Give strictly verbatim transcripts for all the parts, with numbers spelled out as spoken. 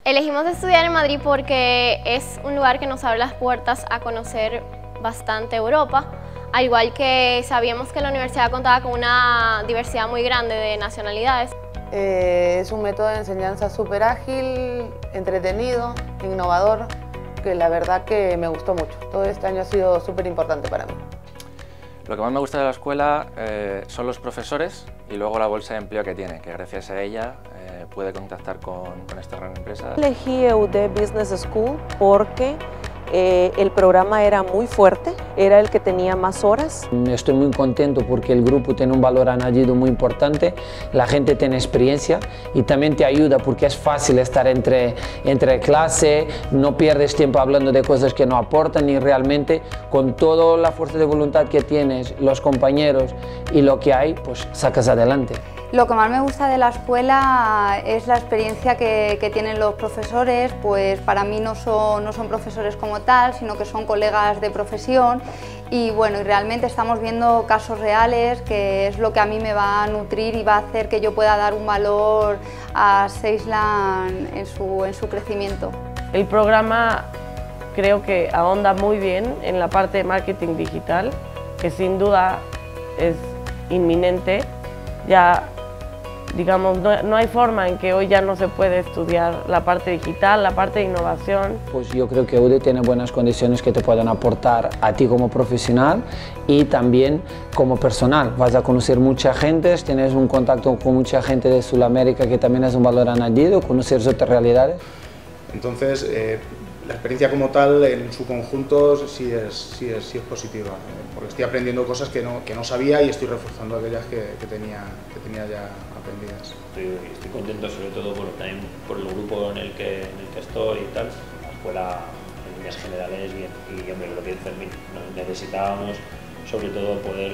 Elegimos estudiar en Madrid porque es un lugar que nos abre las puertas a conocer bastante Europa, al igual que sabíamos que la universidad contaba con una diversidad muy grande de nacionalidades. Eh, es un método de enseñanza súper ágil, entretenido, innovador, que la verdad que me gustó mucho. Todo este año ha sido súper importante para mí. Lo que más me gusta de la escuela eh, son los profesores y luego la bolsa de empleo que tiene, que gracias a ella eh, puede contactar con, con esta gran empresa. Elegí E U D Business School porque eh, el programa era muy fuerte, era el que tenía más horas. Estoy muy contento porque el grupo tiene un valor añadido muy importante, la gente tiene experiencia y también te ayuda porque es fácil estar entre, entre clase, no pierdes tiempo hablando de cosas que no aportan y realmente con toda la fuerza de voluntad que tienes, los compañeros y lo que hay, pues sacas adelante. Lo que más me gusta de la escuela es la experiencia que, que tienen los profesores, pues para mí no son, no son profesores como tal, sino que son colegas de profesión y bueno, y realmente estamos viendo casos reales, que es lo que a mí me va a nutrir y va a hacer que yo pueda dar un valor a Seisland en su, en su crecimiento. El programa creo que ahonda muy bien en la parte de marketing digital, que sin duda es inminente. Ya, digamos, no, no hay forma en que hoy ya no se puede estudiar la parte digital, la parte de innovación. Pues yo creo que E U D tiene buenas condiciones que te pueden aportar a ti como profesional y también como personal. Vas a conocer mucha gente, tienes un contacto con mucha gente de Sudamérica que también es un valor añadido, conocer otras realidades. Entonces, eh, la experiencia como tal, en su conjunto, sí es, sí es, sí es positiva, porque estoy aprendiendo cosas que no, que no sabía y estoy reforzando aquellas que, que, tenía, que tenía ya aprendidas. Estoy, estoy contento sobre todo por, también por el grupo en el, que, en el que estoy y tal. La escuela, en líneas generales, bien. Y hombre, lo que dice Fermín, necesitábamos sobre todo poder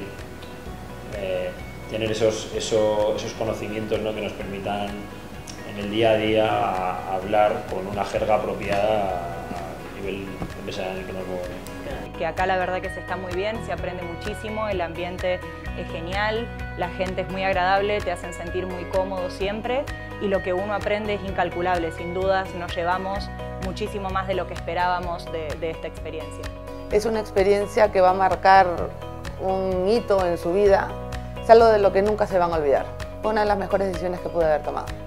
eh, tener esos, esos, esos conocimientos, ¿no?, que nos permitan en el día a día a hablar con una jerga apropiada a nivel empresarial en el que nos movemos. Que acá la verdad que se está muy bien, se aprende muchísimo, el ambiente es genial, la gente es muy agradable, te hacen sentir muy cómodo siempre y lo que uno aprende es incalculable, sin dudas nos llevamos muchísimo más de lo que esperábamos de, de esta experiencia. Es una experiencia que va a marcar un hito en su vida, es algo de lo que nunca se van a olvidar. Fue una de las mejores decisiones que pude haber tomado.